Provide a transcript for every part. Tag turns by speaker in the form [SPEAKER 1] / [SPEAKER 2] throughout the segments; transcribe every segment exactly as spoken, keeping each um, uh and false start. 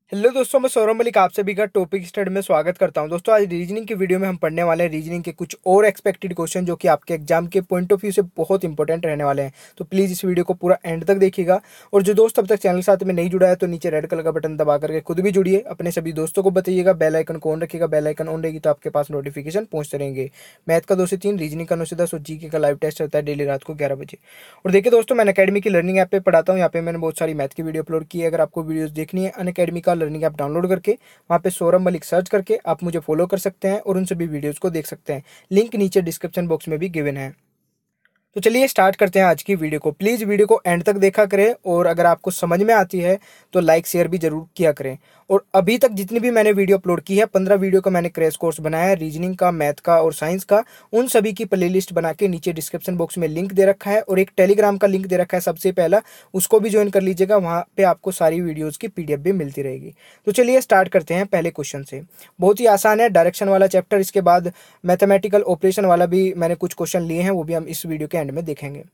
[SPEAKER 1] Hello दोस्तों, मैं सौरभ मलिक आप सभी का टॉपिक स्टडी में स्वागत करता हूं। दोस्तों, आज रीजनिंग की वीडियो में हम पढ़ने वाले हैं रीजनिंग के कुछ और एक्सपेक्टेड क्वेश्चन जो कि आपके एग्जाम के पॉइंट ऑफ व्यू से बहुत इंपॉर्टेंट रहने वाले हैं। तो प्लीज़ इस वीडियो को पूरा एंड तक देखिएगा। और जो दोस्त अब तक चैनल के साथ में नहीं जुड़ा है तो नीचे रेड कलर का बटन दबा करके खुद भी जुड़िए, अपने सभी दोस्तों को बताइएगा, बेल आइकन को ऑन रखिएगा। बेल आइकन ऑन रहेगी तो आपके पास नोटिफिकेशन पहुंचते रहेंगे। मैथ का दो से तीन, रीजनिंग का नौ से दस और जीके का लाइव टेस्ट रहता है डेली रात को ग्यारह बजे। और देखिए दोस्तों, मैं अनअकैडमी की लर्निंग ऐप पे पढ़ाता हूँ। यहाँ पे मैंने बहुत सारी मैथ की वीडियो अपलोड की है। अगर आपको वीडियोस देखनी है अनअकैडमी का लर्निंग ऐप डाउनलोड करके वहाँ पे सौरभ मलिक सर्च करके आप मुझे फॉलो कर सकते हैं और उन सभी वीडियोस को देख सकते हैं। लिंक नीचे डिस्क्रिप्शन बॉक्स में भी गिवन है। तो चलिए स्टार्ट करते हैं आज की वीडियो को। प्लीज़ वीडियो को एंड तक देखा करें और अगर आपको समझ में आती है तो लाइक शेयर भी जरूर किया करें। और अभी तक जितनी भी मैंने वीडियो अपलोड की है, पंद्रह वीडियो का मैंने क्रैश कोर्स बनाया है रीजनिंग का, मैथ का और साइंस का। उन सभी की प्लेलिस्ट बना के नीचे डिस्क्रिप्शन बॉक्स में लिंक दे रखा है और एक टेलीग्राम का लिंक दे रखा है सबसे पहला, उसको भी ज्वाइन कर लीजिएगा। वहाँ पे आपको सारी वीडियोज़ की पीडीएफ भी मिलती रहेगी। तो चलिए स्टार्ट करते हैं पहले क्वेश्चन से। बहुत ही आसान है, डायरेक्शन वाला चैप्टर। इसके बाद मैथमेटिकल ऑपरेशन वाला भी मैंने कुछ क्वेश्चन लिए हैं, वो भी हम इस वीडियो के एंड में देखेंगे।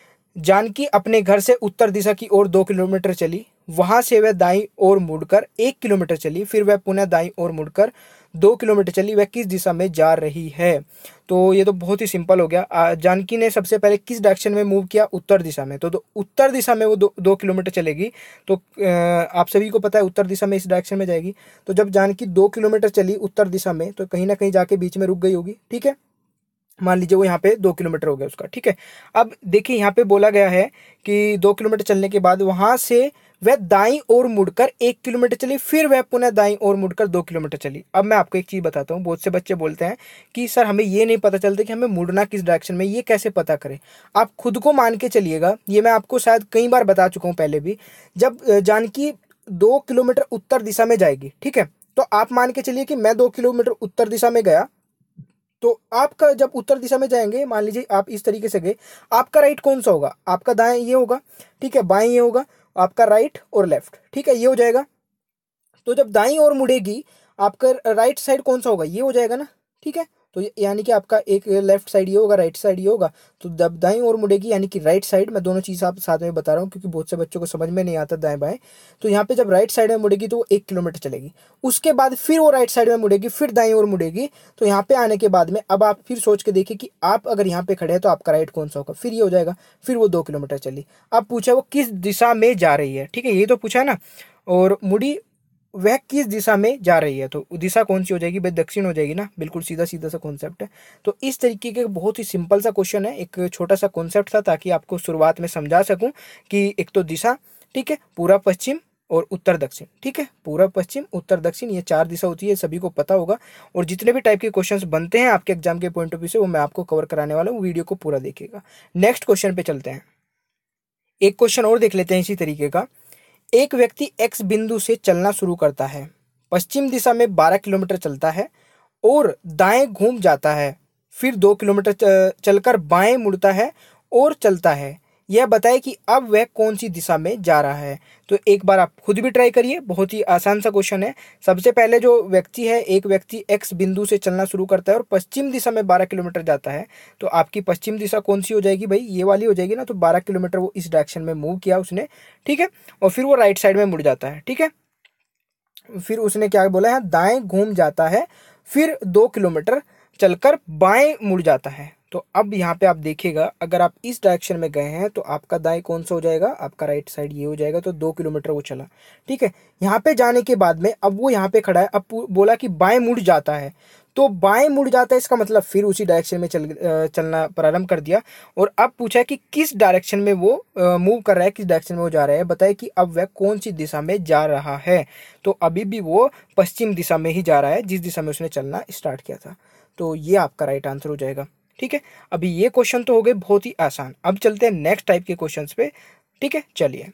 [SPEAKER 1] जानकी अपने घर से उत्तर दिशा की ओर दो किलोमीटर चली। वहां से वह दाईं ओर मुड़कर एक किलोमीटर चली। फिर वह पुनः दाईं ओर मुड़कर दो किलोमीटर चली। वह किस दिशा में जा रही है? तो ये तो बहुत ही सिंपल हो गया। जानकी ने सबसे पहले किस डायरेक्शन में मूव किया? उत्तर दिशा में। तो, तो उत्तर दिशा में वो दो, दो किलोमीटर चलेगी। तो आप सभी को पता है उत्तर दिशा में इस डायरेक्शन में जाएगी। तो जब जानकी दो किलोमीटर चली उत्तर दिशा में तो कहीं ना कहीं जाके बीच में रुक गई होगी। ठीक है, मान लीजिए वो यहाँ पे दो किलोमीटर हो गया उसका। ठीक है, अब देखिए यहाँ पे बोला गया है कि दो किलोमीटर चलने के बाद वहां से वह दाईं ओर मुड़कर एक किलोमीटर चली। फिर वह पुनः दाईं ओर मुड़कर दो किलोमीटर चली। अब मैं आपको एक चीज बताता हूँ। बहुत से बच्चे बोलते हैं कि सर हमें ये नहीं पता चलता कि हमें मुड़ना किस डायरेक्शन में, ये कैसे पता करें? आप खुद को मान के चलिएगा। ये मैं आपको शायद कई बार बता चुका हूँ पहले भी। जब जानकी दो किलोमीटर उत्तर दिशा में जाएगी, ठीक है, तो आप मान के चलिए कि मैं दो किलोमीटर उत्तर दिशा में गया। तो आपका जब उत्तर दिशा में जाएंगे, मान लीजिए आप इस तरीके से गए, आपका राइट कौन सा होगा? आपका दाएं ये होगा, ठीक है, बाएं ये होगा, आपका राइट और लेफ्ट, ठीक है, ये हो जाएगा। तो जब दाईं ओर मुड़ेगी आपका राइट साइड कौन सा होगा? ये हो जाएगा ना। ठीक है, तो यानी कि आपका एक लेफ्ट साइड ये होगा, राइट साइड ये होगा। तो जब दाईं ओर मुड़ेगी यानी कि राइट साइड, मैं दोनों चीज़ आप साथ में बता रहा हूँ क्योंकि बहुत से बच्चों को समझ में नहीं आता दाएं बाएं। तो यहाँ पे जब राइट साइड में मुड़ेगी तो वो एक किलोमीटर चलेगी। उसके बाद फिर वो राइट साइड में मुड़ेगी, फिर दाईं ओर मुड़ेगी। तो यहाँ पे आने के बाद में अब आप फिर सोच के देखिए कि आप अगर यहाँ पे खड़े हैं तो आपका राइट कौन सा होगा? फिर ये हो जाएगा। फिर वो दो किलोमीटर चली। अब पूछा वो किस दिशा में जा रही है। ठीक है, ये तो पूछा है ना। और मुड़ी वह किस दिशा में जा रही है, तो दिशा कौन सी हो जाएगी भाई? दक्षिण हो जाएगी ना। बिल्कुल सीधा सीधा सा कॉन्सेप्ट है। तो इस तरीके के बहुत ही सिंपल सा क्वेश्चन है। एक छोटा सा कॉन्सेप्ट था ताकि आपको शुरुआत में समझा सकूं कि एक तो दिशा, ठीक है, पूरा पश्चिम और उत्तर दक्षिण। ठीक है, पूरा पश्चिम उत्तर दक्षिण, ये चार दिशा होती है, सभी को पता होगा। और जितने भी टाइप के क्वेश्चंस बनते हैं आपके एग्जाम के पॉइंट ऑफ व्यू से वो मैं आपको कवर कराने वाला हूँ। वीडियो को पूरा देखिएगा। नेक्स्ट क्वेश्चन पे चलते हैं। एक क्वेश्चन और देख लेते हैं इसी तरीके का। एक व्यक्ति एक्स बिंदु से चलना शुरू करता है, पश्चिम दिशा में बारह किलोमीटर चलता है और दाएं घूम जाता है। फिर दो किलोमीटर चलकर बाएं मुड़ता है और चलता है। यह बताए कि अब वह कौन सी दिशा में जा रहा है। तो एक बार आप खुद भी ट्राई करिए, बहुत ही आसान सा क्वेश्चन है। सबसे पहले जो व्यक्ति है, एक व्यक्ति एक्स बिंदु से चलना शुरू करता है और पश्चिम दिशा में बारह किलोमीटर जाता है। तो आपकी पश्चिम दिशा कौन सी हो जाएगी भाई? ये वाली हो जाएगी ना। तो बारह किलोमीटर वो इस डायरेक्शन में मूव किया उसने, ठीक है, और फिर वो राइट साइड में मुड़ जाता है। ठीक है, फिर उसने क्या बोला है? दाएं घूम जाता है, फिर दो किलोमीटर चलकर बाएं मुड़ जाता है। तो अब यहाँ पे आप देखिएगा, अगर आप इस डायरेक्शन में गए हैं तो आपका दाएं कौन सा हो जाएगा? आपका राइट साइड ये हो जाएगा। तो दो किलोमीटर वो चला। ठीक है, यहाँ पे जाने के बाद में अब वो यहाँ पे खड़ा है। अब बोला कि बाएं मुड़ जाता है, तो बाएं मुड़ जाता है इसका मतलब फिर उसी डायरेक्शन में चल चलना प्रारंभ कर दिया। और अब पूछा है कि किस डायरेक्शन में वो मूव कर रहा है, किस डायरेक्शन में वो जा रहा है, बताए कि अब वह कौन सी दिशा में जा रहा है। तो अभी भी वो पश्चिम दिशा में ही जा रहा है, जिस दिशा में उसने चलना स्टार्ट किया था। तो ये आपका राइट आंसर हो जाएगा। ठीक है, अभी ये क्वेश्चन तो हो गए बहुत ही आसान। अब चलते हैं नेक्स्ट टाइप के क्वेश्चंस पे। ठीक है, चलिए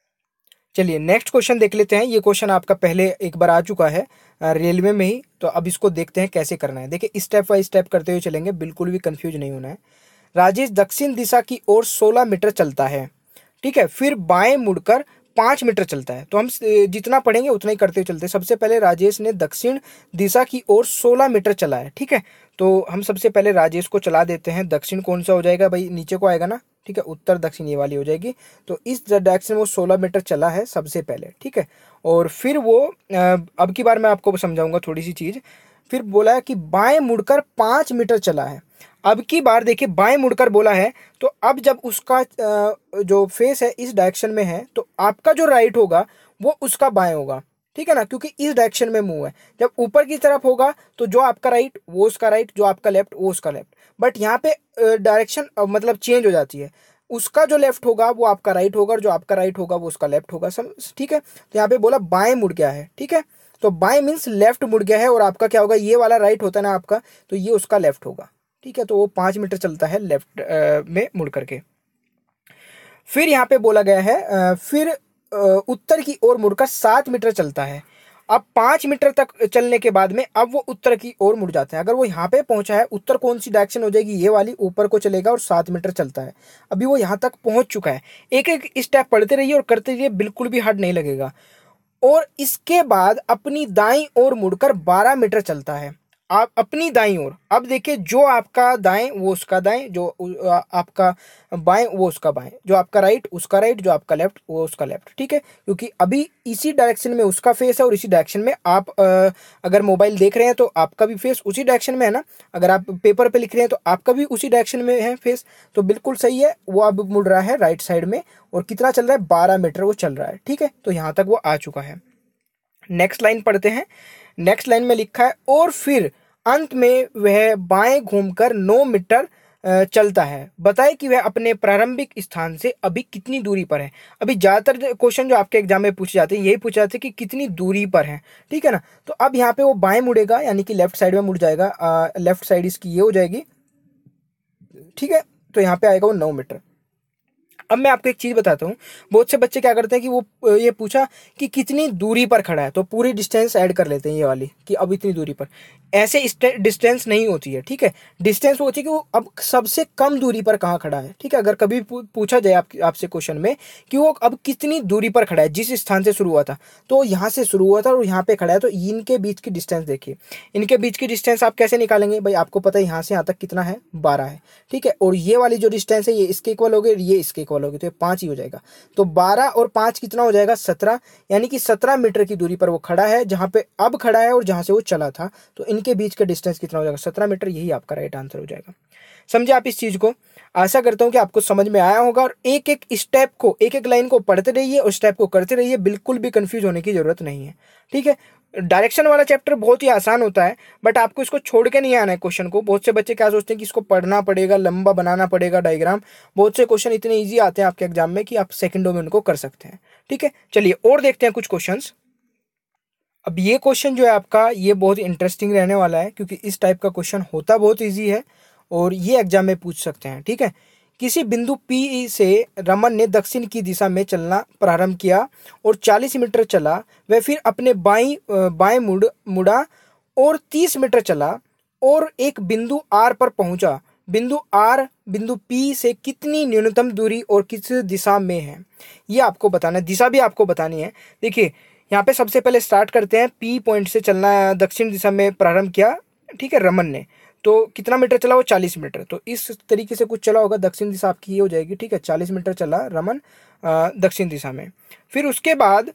[SPEAKER 1] चलिए नेक्स्ट क्वेश्चन देख लेते हैं। ये क्वेश्चन आपका पहले एक बार आ चुका है रेलवे में ही। तो अब इसको देखते हैं कैसे करना है। देखिए स्टेप बाय स्टेप करते हुए चलेंगे, बिल्कुल भी कंफ्यूज नहीं होना है। राजेश दक्षिण दिशा की ओर सोलह मीटर चलता है, ठीक है, फिर बाएं मुड़कर पाँच मीटर चलता है। तो हम जितना पढ़ेंगे उतना ही करते हुए चलते हैं। सबसे पहले राजेश ने दक्षिण दिशा की ओर सोलह मीटर चला है। ठीक है, तो हम सबसे पहले राजेश को चला देते हैं। दक्षिण कौन सा हो जाएगा भाई? नीचे को आएगा ना। ठीक है, उत्तर दक्षिण ये वाली हो जाएगी। तो इस डायरेक्शन में वो सोलह मीटर चला है सबसे पहले, ठीक है। और फिर वो अब की बार मैं आपको समझाऊंगा थोड़ी सी चीज़। फिर बोला है कि बाएं मुड़कर पाँच मीटर चला है। अब की बार देखिए बाएं मुड़कर बोला है, तो अब जब उसका जो फेस है इस डायरेक्शन में है, तो आपका जो राइट होगा वो उसका बाएं होगा, ठीक है ना, क्योंकि इस डायरेक्शन में मुंह है। जब ऊपर की तरफ होगा तो जो आपका राइट वो उसका राइट, जो आपका लेफ्ट वो उसका लेफ्ट। बट यहाँ पे डायरेक्शन मतलब चेंज हो जाती है, उसका जो लेफ्ट होगा वो आपका राइट होगा और जो आपका राइट होगा वो उसका लेफ्ट होगा, सब ठीक है। तो यहाँ पे बोला बाएं मुड़ गया है, ठीक है। तो बाएं मीन्स लेफ्ट मुड़ गया है, और आपका क्या होगा, ये वाला राइट होता है ना आपका, तो ये उसका लेफ्ट होगा, ठीक है। तो वो पाँच मीटर चलता है लेफ्ट में मुड़ करके। फिर यहाँ पे बोला गया है फिर उत्तर की ओर मुड़कर सात मीटर चलता है। अब पाँच मीटर तक चलने के बाद में अब वो उत्तर की ओर मुड़ जाता है। अगर वो यहाँ पे पहुंचा है, उत्तर कौन सी डायरेक्शन हो जाएगी, ये वाली, ऊपर को चलेगा और सात मीटर चलता है। अभी वो यहाँ तक पहुंच चुका है। एक एक स्टेप पढ़ते रहिए और करते रहिए, बिल्कुल भी हार्ड नहीं लगेगा। और इसके बाद अपनी दाईं ओर मुड़कर बारह मीटर चलता है। आप अपनी दाईं ओर, अब देखिए जो आपका दाएं वो उसका दाएं, जो आपका बाएं वो उसका बाएं, जो आपका राइट उसका राइट, जो आपका लेफ्ट वो उसका लेफ्ट, ठीक है। क्योंकि अभी इसी डायरेक्शन में उसका फेस है और इसी डायरेक्शन में आप अगर मोबाइल देख रहे हैं तो आपका भी फेस उसी डायरेक्शन में है ना। अगर आप पेपर पे लिख रहे हैं तो आपका भी उसी डायरेक्शन में है फेस, तो बिल्कुल सही है। वो अब मुड़ रहा है राइट साइड में, और कितना चल रहा है, बारह मीटर वो चल रहा है, ठीक है। तो यहाँ तक वो आ चुका है। नेक्स्ट लाइन पढ़ते हैं। नेक्स्ट लाइन में लिखा है, और फिर अंत में वह बाएं घूमकर नौ मीटर चलता है। बताए कि वह अपने प्रारंभिक स्थान से अभी कितनी दूरी पर है। अभी ज़्यादातर क्वेश्चन जो आपके एग्जाम में पूछे जाते हैं यही पूछे जाते हैं कि कितनी दूरी पर है, ठीक है ना। तो अब यहाँ पे वो बाएं मुड़ेगा, यानी कि लेफ्ट साइड में मुड़ जाएगा, लेफ्ट साइड इसकी ये हो जाएगी, ठीक है। तो यहाँ पे आएगा वो नौ मीटर। अब मैं आपको एक चीज़ बताता हूँ, बहुत से बच्चे क्या करते हैं कि वो ये पूछा कि कितनी दूरी पर खड़ा है, तो पूरी डिस्टेंस ऐड कर लेते हैं ये वाली कि अब इतनी दूरी पर। ऐसे डिस्टेंस नहीं होती है, ठीक है। डिस्टेंस वो होती है कि वो अब सबसे कम दूरी पर कहाँ खड़ा है, ठीक है। अगर कभी पूछा जाए आप, आपसे क्वेश्चन में कि वो अब कितनी दूरी पर खड़ा है, जिस स्थान से शुरू हुआ था, तो यहाँ से शुरू हुआ था और यहाँ पे खड़ा है, तो इनके बीच की डिस्टेंस देखिए। इनके बीच की डिस्टेंस आप कैसे निकालेंगे भाई, आपको पता है यहाँ से यहाँ तक कितना है, बारह है, ठीक है। और ये वाली जो डिस्टेंस है ये इसके इक्वल हो गई, ये इसके इक्वल होगी, तो ये पाँच ही हो जाएगा। तो बारह और पाँच कितना हो जाएगा, सत्रह, यानी कि सत्रह मीटर की दूरी पर वो खड़ा है, जहाँ पे अब खड़ा है और जहाँ से वो चला था। तो इनके बीच का डिस्टेंस कितना हो जाएगा, सत्रह मीटर। यही आपका राइट आंसर हो जाएगा। समझे आप इस चीज को। आशा करता हूँ कि आपको समझ में आया होगा, और एक एक स्टेप को, एक एक लाइन को पढ़ते रहिए और स्टेप को करते रहिए, बिल्कुल भी कंफ्यूज होने की जरूरत नहीं है, ठीक है। डायरेक्शन वाला चैप्टर बहुत ही आसान होता है, बट आपको इसको छोड़ के नहीं आना है क्वेश्चन को। बहुत से बच्चे क्या सोचते हैं कि इसको पढ़ना पड़ेगा, लंबा बनाना पड़ेगा डायग्राम। बहुत से क्वेश्चन इतने इजी आते हैं आपके एग्जाम में कि आप सेकंडों में उनको कर सकते हैं, ठीक है। चलिए और देखते हैं कुछ क्वेश्चंस। अब ये क्वेश्चन जो है आपका, ये बहुत इंटरेस्टिंग रहने वाला है, क्योंकि इस टाइप का क्वेश्चन होता बहुत ईजी है और ये एग्जाम में पूछ सकते हैं, ठीक है। किसी बिंदु P से रमन ने दक्षिण की दिशा में चलना प्रारंभ किया और चालीस मीटर चला। वह फिर अपने बाईं बाएं मुड़ मुड़ा और तीस मीटर चला और एक बिंदु R पर पहुंचा। बिंदु R बिंदु P से कितनी न्यूनतम दूरी और किस दिशा में है, ये आपको बताना है। दिशा भी आपको बतानी है। देखिए यहाँ पे सबसे पहले स्टार्ट करते हैं, P पॉइंट से चलना दक्षिण दिशा में प्रारंभ किया, ठीक है, रमन ने। तो कितना मीटर चला वो, चालीस मीटर। तो इस तरीके से कुछ चला होगा, दक्षिण दिशा आपकी ये हो जाएगी, ठीक है। चालीस मीटर चला रमन दक्षिण दिशा में। फिर उसके बाद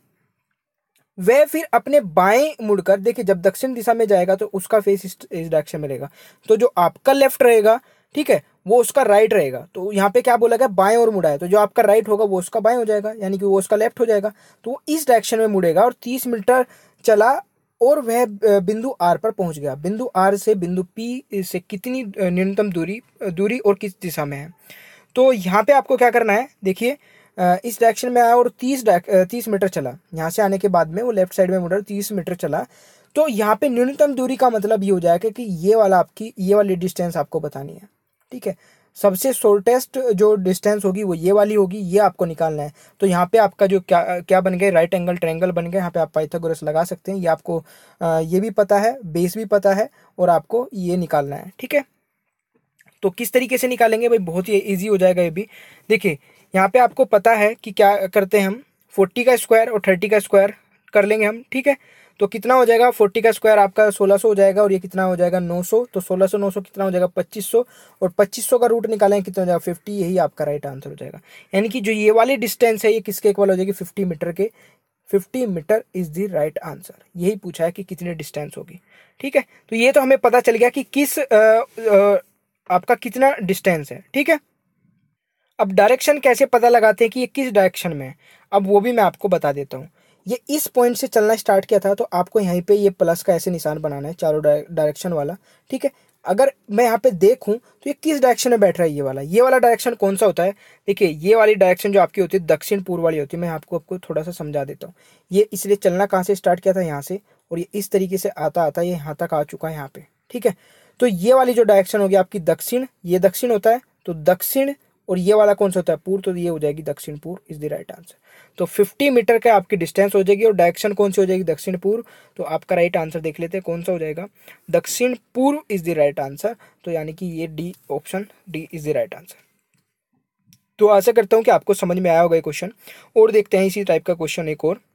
[SPEAKER 1] वह फिर अपने बाएं मुड़कर, देखिए जब दक्षिण दिशा में जाएगा तो उसका फेस इस डायरेक्शन में रहेगा, तो जो आपका लेफ्ट रहेगा, ठीक है, वो उसका राइट रहेगा। तो यहाँ पे क्या बोला गया, बाएं और मुड़ा है, तो जो आपका राइट होगा वो उसका बाएं हो जाएगा, यानी कि वो उसका लेफ्ट हो जाएगा। तो वो इस डायरेक्शन में मुड़ेगा और तीस मीटर चला और वह बिंदु आर पर पहुंच गया। बिंदु आर से बिंदु पी से कितनी न्यूनतम दूरी दूरी और किस दिशा में है। तो यहाँ पे आपको क्या करना है, देखिए इस डायरेक्शन में आया और तीस तीस मीटर चला। यहाँ से आने के बाद में वो लेफ्ट साइड में मुड़ा, तीस मीटर चला। तो यहाँ पे न्यूनतम दूरी का मतलब ये हो जाएगा कि ये वाला आपकी ये वाली डिस्टेंस आपको बतानी है, ठीक है। सबसे शॉर्टेस्ट जो डिस्टेंस होगी वो ये वाली होगी, ये आपको निकालना है। तो यहाँ पे आपका जो क्या क्या बन गए, राइट एंगल ट्रायंगल बन गए। यहाँ पे आप पाइथागोरस लगा सकते हैं। ये आपको ये भी पता है, बेस भी पता है, और आपको ये निकालना है, ठीक है। तो किस तरीके से निकालेंगे भाई, बहुत ही ईजी हो जाएगा ये भी। देखिए यहाँ पे आपको पता है कि क्या करते हैं हम, फोर्टी का स्क्वायर और थर्टी का स्क्वायर कर लेंगे हम, ठीक है। तो कितना हो जाएगा, फोर्टी का स्क्वायर आपका सोलह सौ हो जाएगा, और ये कितना हो जाएगा नौ सौ, तो सोलह सौ नौ सौ कितना हो जाएगा पच्चीस सौ, और पच्चीस सौ का रूट निकालेंगे कितना हो जाएगा फिफ्टी, यही आपका राइट आंसर हो जाएगा। यानी कि जो ये वाली डिस्टेंस है ये किसके इक्वल हो जाएगी, फिफ्टी मीटर के। Fifty metre is the right answer, यही पूछा है कि कितनी डिस्टेंस होगी। ठीक है, तो ये तो हमें पता चल गया कि किस आ, आ, आपका कितना डिस्टेंस है। ठीक है, अब डायरेक्शन कैसे पता लगाते हैं कि ये किस डायरेक्शन में है, अब वो भी मैं आपको बता देता हूँ। ये इस पॉइंट से चलना स्टार्ट किया था, तो आपको यहीं पे ये प्लस का ऐसे निशान बनाना है चारों डायरेक्शन वाला। ठीक है, अगर मैं यहाँ पे देखूं तो ये किस डायरेक्शन में बैठ रहा है, ये वाला ये वाला डायरेक्शन कौन सा होता है। देखिए ये वाली डायरेक्शन जो आपकी होती है दक्षिण पूर्व वाली होती है, मैं आपको आपको थोड़ा सा समझा देता हूँ। ये इसलिए चलना कहाँ से स्टार्ट किया था, यहाँ से, और ये इस तरीके से आता आता ये यहाँ तक आ चुका है यहाँ पे। ठीक है, तो ये वाली जो डायरेक्शन होगी आपकी दक्षिण, ये दक्षिण होता है, तो दक्षिण, और ये वाला कौन सा होता है पूर्व, तो ये हो जाएगी दक्षिण पूर्व इज द राइट आंसर। तो फिफ्टी मीटर का आपकी डिस्टेंस हो जाएगी, और डायरेक्शन कौन सी हो जाएगी, दक्षिण पूर्व। तो आपका राइट आंसर देख लेते हैं कौन सा हो जाएगा, दक्षिण पूर्व इज द राइट आंसर। तो यानी कि ये D option D is the right answer. तो आशा करता हूँ कि आपको समझ में आया होगा ये क्वेश्चन। और देखते हैं इसी टाइप का क्वेश्चन एक और।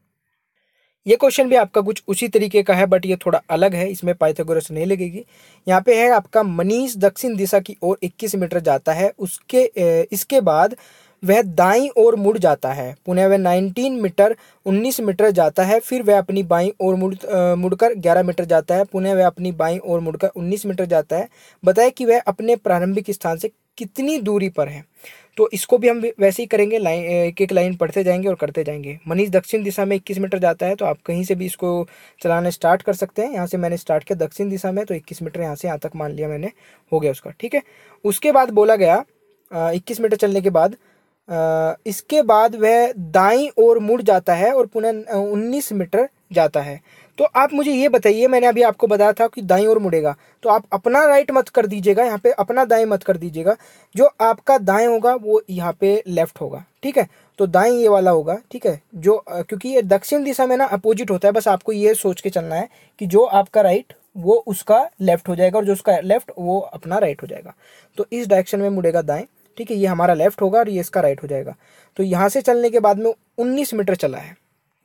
[SPEAKER 1] ये क्वेश्चन भी आपका कुछ उसी तरीके का है, बट ये थोड़ा अलग है, इसमें पाइथागोरस नहीं लगेगी। यहाँ पे है आपका, मनीष दक्षिण दिशा की ओर इक्कीस मीटर जाता है, उसके इसके बाद वह दाईं ओर मुड़ जाता है, पुनः वह नाइनटीन मीटर उन्नीस मीटर जाता है, फिर वह अपनी बाईं ओर मुड़ मुड़कर ग्यारह मीटर जाता है, पुनः वह अपनी बाईं ओर मुड़कर उन्नीस मीटर जाता है। बताए कि वह अपने प्रारंभिक स्थान से कितनी दूरी पर है। तो इसको भी हम वैसे ही करेंगे, लाइन एक एक लाइन पढ़ते जाएंगे और करते जाएंगे। मनीष दक्षिण दिशा में इक्कीस मीटर जाता है, तो आप कहीं से भी इसको चलाना स्टार्ट कर सकते हैं। यहाँ से मैंने स्टार्ट किया दक्षिण दिशा में, तो इक्कीस मीटर यहाँ से यहाँ तक मान लिया मैंने, हो गया उसका। ठीक है, उसके बाद बोला गया इक्कीस मीटर चलने के बाद आ, इसके बाद वह दाईं ओर मुड़ जाता है और पुनः उन्नीस मीटर जाता है। तो आप मुझे ये बताइए, मैंने अभी आपको बताया था कि दाईं ओर मुड़ेगा, तो आप अपना राइट मत कर दीजिएगा, यहाँ पे अपना दाएं मत कर दीजिएगा। जो आपका दाएं होगा वो यहाँ पे लेफ्ट होगा। ठीक है, तो दाएं ये वाला होगा। ठीक है, जो क्योंकि ये दक्षिण दिशा में ना अपोजिट होता है, बस आपको ये सोच के चलना है कि जो आपका राइट वो उसका लेफ्ट हो जाएगा, और जो उसका लेफ्ट वो अपना राइट हो जाएगा। तो इस डायरेक्शन में मुड़ेगा दाएं। ठीक है, ये हमारा लेफ्ट होगा और ये इसका राइट हो जाएगा। तो यहाँ से चलने के बाद में उन्नीस मीटर चला है।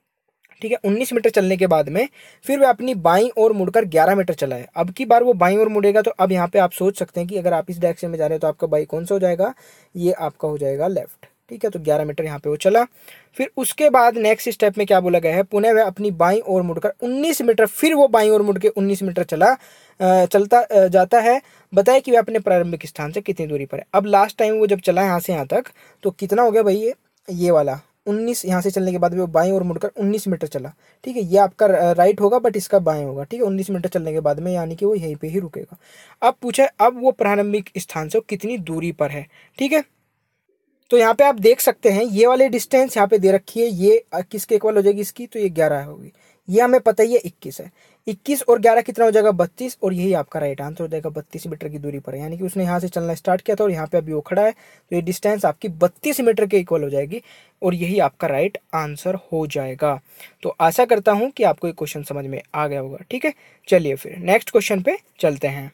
[SPEAKER 1] ठीक है, उन्नीस मीटर चलने के बाद में फिर वह अपनी बाईं ओर मुड़कर ग्यारह मीटर चला है। अब की बार वो बाईं ओर मुड़ेगा, तो अब यहाँ पे आप सोच सकते हैं कि अगर आप इस डायरेक्शन में जा रहे हो तो आपका बाई कौन सा हो जाएगा, ये आपका हो जाएगा लेफ्ट। ठीक है, तो ग्यारह मीटर यहाँ पे वो चला। फिर उसके बाद नेक्स्ट स्टेप में क्या बोला गया है, पुनः वह अपनी बाईं ओर मुड़कर उन्नीस मीटर, फिर वो बाईं ओर मुड़ के उन्नीस मीटर चला चलता जाता है। बताए कि वह अपने प्रारंभिक स्थान से कितनी दूरी पर है। अब लास्ट टाइम वो जब चला यहाँ से यहाँ तक, तो कितना हो गया भाई, ये ये वाला उन्नीस, यहाँ से चलने के बाद वो बाईं ओर मुड़कर उन्नीस मीटर चला। ठीक है, ये आपका राइट होगा बट इसका बाएं होगा। ठीक है, उन्नीस मीटर चलने के बाद में यानी कि वो यहीं पे ही रुकेगा। अब पूछा अब वो प्रारंभिक स्थान से कितनी दूरी पर है। ठीक है, तो यहाँ पे आप देख सकते हैं ये वाली डिस्टेंस यहाँ पे दे रखी है, ये किसके इक्वल हो जाएगी इसकी, तो ये ग्यारह होगी। ये हमें पता ही है इक्कीस है, इक्कीस और ग्यारह कितना हो जाएगा बत्तीस, और यही आपका राइट आंसर हो जाएगा बत्तीस मीटर की दूरी पर। यानी कि उसने यहाँ से चलना स्टार्ट किया था और यहाँ पे अभी वो खड़ा है, तो ये डिस्टेंस आपकी बत्तीस मीटर के इक्वल हो जाएगी, और यही आपका राइट आंसर हो जाएगा। तो आशा करता हूँ कि आपको ये क्वेश्चन समझ में आ गया होगा। ठीक है, चलिए फिर नेक्स्ट क्वेश्चन पे चलते हैं।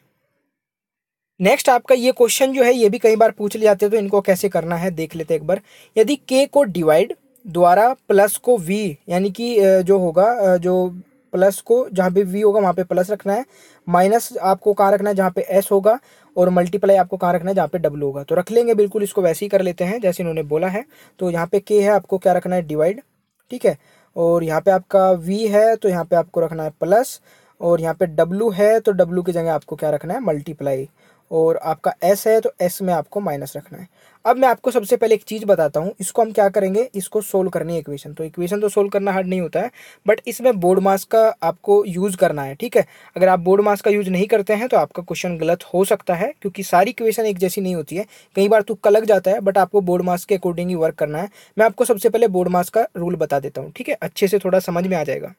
[SPEAKER 1] नेक्स्ट आपका ये क्वेश्चन जो है ये भी कई बार पूछ लिए जाते हैं, तो इनको कैसे करना है देख लेते हैं एक बार। यदि k को डिवाइड द्वारा प्लस को v, यानी कि जो होगा, जो प्लस को जहाँ पे v होगा वहाँ पे प्लस रखना है, माइनस आपको कहाँ रखना है जहाँ पे s होगा, और मल्टीप्लाई आपको कहाँ रखना है जहाँ पे w होगा। तो रख लेंगे बिल्कुल, इसको वैसे ही कर लेते हैं जैसे इन्होंने बोला है। तो यहाँ पे k है, आपको क्या रखना है डिवाइड। ठीक है, और यहाँ पे आपका v है, तो यहाँ पे आपको रखना है प्लस, और यहाँ पे w है, तो w की जगह आपको क्या रखना है मल्टीप्लाई, और आपका s है तो s में आपको माइनस रखना है। अब मैं आपको सबसे पहले एक चीज़ बताता हूँ, इसको हम क्या करेंगे, इसको सोल्व करनी है इक्वेशन। तो इक्वेशन तो सोल्व करना हार्ड नहीं होता है, बट इसमें बोर्ड मास का आपको यूज़ करना है। ठीक है, अगर आप बोर्ड मास का यूज़ नहीं करते हैं तो आपका क्वेश्चन गलत हो सकता है, क्योंकि सारी इक्वेशन एक जैसी नहीं होती है, कई बार तुक्का लग जाता है, बट आपको बोर्ड मास के अकॉर्डिंग ही वर्क करना है। मैं आपको सबसे पहले बोर्ड मास का रूल बता देता हूँ, ठीक है, अच्छे से थोड़ा समझ में आ जाएगा।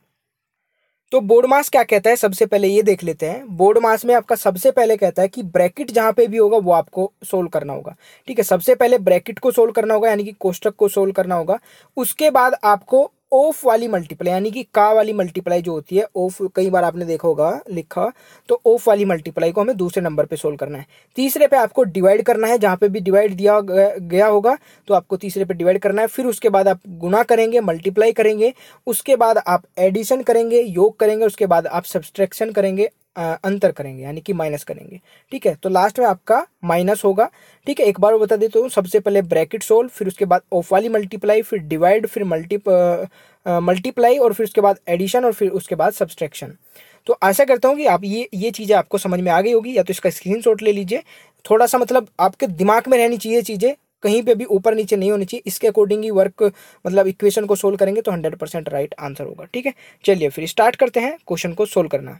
[SPEAKER 1] तो बोर्ड मास क्या कहता है, सबसे पहले ये देख लेते हैं। बोर्ड मास में आपका सबसे पहले कहता है कि ब्रैकेट जहां पे भी होगा वो आपको सोल्व करना होगा। ठीक है, सबसे पहले ब्रैकेट को सोल्व करना होगा, यानी कि कोष्टक को सोल्व करना होगा। उसके बाद आपको ऑफ वाली मल्टीप्लाई यानी कि का वाली मल्टीप्लाई जो होती है, ऑफ कई बार आपने देखा होगा लिखा, तो ऑफ वाली मल्टीप्लाई को हमें दूसरे नंबर पे सोल्व करना है। तीसरे पे आपको डिवाइड करना है, जहाँ पे भी डिवाइड दिया गया होगा तो आपको तीसरे पे डिवाइड करना है। फिर उसके बाद आप गुना करेंगे, मल्टीप्लाई करेंगे, उसके बाद आप एडिशन करेंगे, योग करेंगे, उसके बाद आप सब्सट्रैक्शन करेंगे, अंतर करेंगे यानी कि माइनस करेंगे। ठीक है, तो लास्ट में आपका माइनस होगा। ठीक है, एक बार बता देता हूँ, सबसे पहले ब्रैकेट सोल्व, फिर उसके बाद ऑफ वाली मल्टीप्लाई, फिर डिवाइड, फिर मल्टी मल्टीप्लाई और फिर उसके बाद एडिशन और फिर उसके बाद सब्सट्रैक्शन। तो आशा करता हूँ कि आप ये ये चीज़ें आपको समझ में आ गई होगी, या तो इसका स्क्रीनशॉट ले लीजिए। थोड़ा सा मतलब आपके दिमाग में रहनी चाहिए चीज़ें, कहीं पे भी ऊपर नीचे नहीं होनी चाहिए। इसके अकॉर्डिंग ही वर्क मतलब इक्वेशन को सोल्व करेंगे तो हंड्रेड परसेंट राइट आंसर होगा। ठीक है, चलिए फिर स्टार्ट करते हैं क्वेश्चन को सोल्व करना।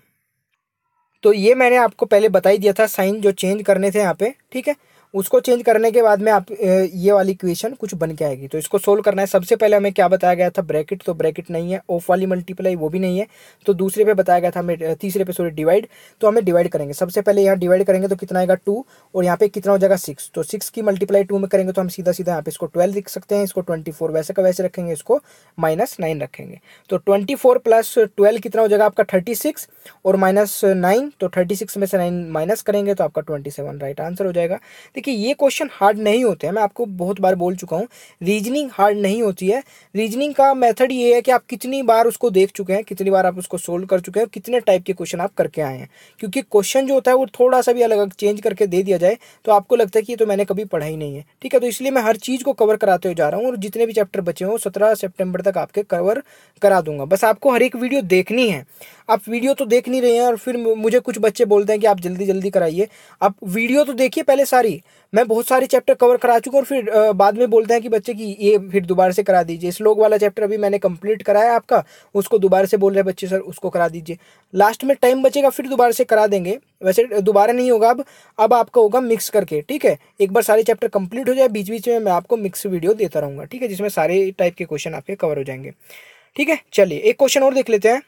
[SPEAKER 1] तो ये मैंने आपको पहले बता ही दिया था, साइन जो चेंज करने थे यहाँ पे। ठीक है, उसको चेंज करने के बाद में आप ये वाली इक्वेशन कुछ बन के आएगी। तो इसको सोल्व करना है। सबसे पहले हमें क्या बताया गया था, ब्रैकेट, तो ब्रैकेट नहीं है। ऑफ वाली मल्टीप्लाई वो भी नहीं है। तो दूसरे पे बताया गया था हमें, तीसरे पे सॉरी डिवाइड, तो हमें डिवाइड करेंगे। सबसे पहले यहाँ डिवाइड करेंगे तो कितना आएगा टू, और यहाँ पे कितना हो जाएगा सिक्स। तो सिक्स की मल्टीप्लाई टू में करेंगे तो हम सीधा सीधा यहाँ पे इसको ट्वेल्व लिख सकते हैं, इसको ट्वेंटी फोर वैसे का वैसे रखेंगे, इसको माइनस नाइन रखेंगे। तो ट्वेंटी फोर प्लस ट्वेल्व कितना हो जाएगा आपका थर्टी सिक्स, और माइनस नाइन, तो थर्टी सिक्स में से नाइन माइनस करेंगे तो आपका ट्वेंटी सेवन राइट आंसर हो जाएगा। देखिए ये क्वेश्चन हार्ड नहीं होते हैं, मैं आपको बहुत बार बोल चुका हूँ, रीजनिंग हार्ड नहीं होती है। रीजनिंग का मेथड ये है कि आप कितनी बार उसको देख चुके हैं, कितनी बार आप उसको सोल्व कर चुके हैं, कितने टाइप के क्वेश्चन आप करके आए हैं। क्योंकि क्वेश्चन जो होता है वो थोड़ा सा भी अलग चेंज करके दे दिया जाए तो आपको लगता है कि ये तो मैंने कभी पढ़ा ही नहीं है। ठीक है, तो इसलिए मैं हर चीज़ को कवर कराते हुए जा रहा हूँ, और जितने भी चैप्टर बचे हों सत्रह सितंबर तक आपके कवर करा दूंगा। बस आपको हर एक वीडियो देखनी है। आप वीडियो तो देख नहीं रहे हैं, और फिर मुझे कुछ बच्चे बोलते हैं कि आप जल्दी जल्दी कराइए। आप वीडियो तो देखिए पहले सारी, मैं बहुत सारे चैप्टर कवर करा चुका हूँ, और फिर बाद में बोलते हैं कि बच्चे की ये फिर दोबारा से करा दीजिए। श्लोक वाला चैप्टर अभी मैंने कंप्लीट कराया आपका, उसको दोबारा से बोल रहे हैं बच्चे सर उसको करा दीजिए। लास्ट में टाइम बचेगा फिर दोबारा से करा देंगे, वैसे दोबारा नहीं होगा अब अब आपका होगा मिक्स करके। ठीक है, एक बार सारे चैप्टर कंप्लीट हो जाए, बीच बीच में मैं आपको मिक्स वीडियो देता रहूँगा। ठीक है, जिसमें सारे टाइप के क्वेश्चन आपके कवर हो जाएंगे। ठीक है, चलिए एक क्वेश्चन और देख लेते हैं।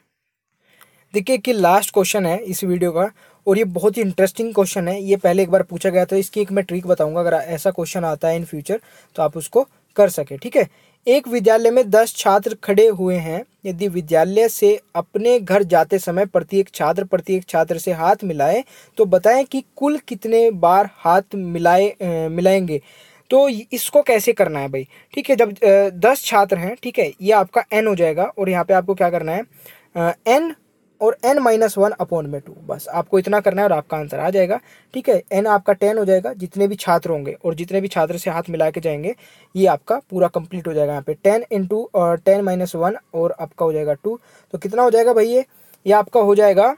[SPEAKER 1] देखिए कि लास्ट क्वेश्चन है इस वीडियो का, और ये बहुत ही इंटरेस्टिंग क्वेश्चन है। ये पहले एक बार पूछा गया था, इसकी एक मैं ट्रिक बताऊंगा, अगर ऐसा क्वेश्चन आता है इन फ्यूचर तो आप उसको कर सके। ठीक है, एक विद्यालय में दस छात्र खड़े हुए हैं। यदि विद्यालय से अपने घर जाते समय प्रत्येक छात्र प्रत्येक छात्र से हाथ मिलाए तो बताएं कि कुल कितने बार हाथ मिलाए मिलाएंगे। तो इसको कैसे करना है भाई। ठीक है, जब दस छात्र हैं, ठीक है, ये आपका एन हो जाएगा, और यहाँ पे आपको क्या करना है, एन और n माइनस वन अपॉन में टू, बस आपको इतना करना है और आपका आंसर आ जाएगा। ठीक है, n आपका टेन हो जाएगा, जितने भी छात्र होंगे और जितने भी छात्र से हाथ मिला के जाएंगे ये आपका पूरा कंप्लीट हो जाएगा। यहाँ पे ten into ten minus one और आपका हो जाएगा टू, तो कितना हो जाएगा भाई, ये ये आपका हो जाएगा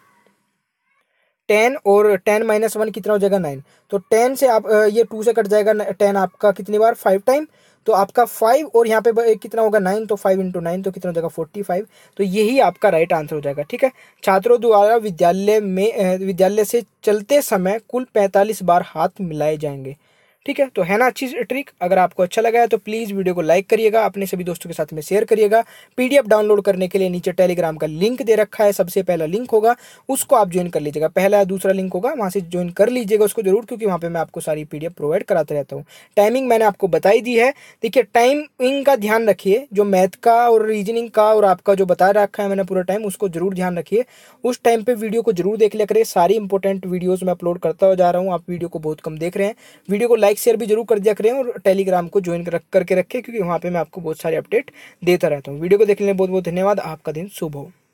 [SPEAKER 1] टेन, और टेन माइनस वन कितना हो जाएगा नाइन। तो टेन से आप ये टू से कट जाएगा, टेन आपका कितनी बार फाइव टाइम, तो आपका फाइव, और यहाँ पे कितना होगा नाइन, तो फाइव इंटू नाइन तो कितना हो जाएगा फोर्टी फाइव। तो यही आपका राइट आंसर हो जाएगा। ठीक है, छात्रों द्वारा विद्यालय में विद्यालय से चलते समय कुल पैंतालीस बार हाथ मिलाए जाएंगे। ठीक है, तो है ना अच्छी ट्रिक। अगर आपको अच्छा लगा है तो प्लीज़ वीडियो को लाइक करिएगा, अपने सभी दोस्तों के साथ में शेयर करिएगा। पीडीएफ डाउनलोड करने के लिए नीचे टेलीग्राम का लिंक दे रखा है, सबसे पहला लिंक होगा उसको आप ज्वाइन कर लीजिएगा। पहला या दूसरा लिंक होगा, वहाँ से ज्वाइन कर लीजिएगा उसको जरूर, क्योंकि वहाँ पर मैं आपको सारी पीडीएफ प्रोवाइड कराते रहता हूँ। टाइमिंग मैंने आपको बताई दी है। देखिए टाइमिंग का ध्यान रखिए, जो मैथ का और रीजनिंग का और आपका जो बता रखा है मैंने पूरा टाइम, उसको जरूर ध्यान रखिए। उस टाइम पे वीडियो को जरूर देख लिया करिए। सारी इंपॉर्टेंट वीडियोस मैं अपलोड करता जा रहा हूँ, आप वीडियो को बहुत कम देख रहे हैं। वीडियो को लाइक शेयर भी जरूर कर दिया करें, और टेलीग्राम को ज्वाइन करके रखें, क्योंकि वहाँ पे मैं आपको बहुत सारे अपडेट देता रहता हूँ। वीडियो को देखने के लिए बहुत बहुत धन्यवाद। आपका दिन शुभ हो।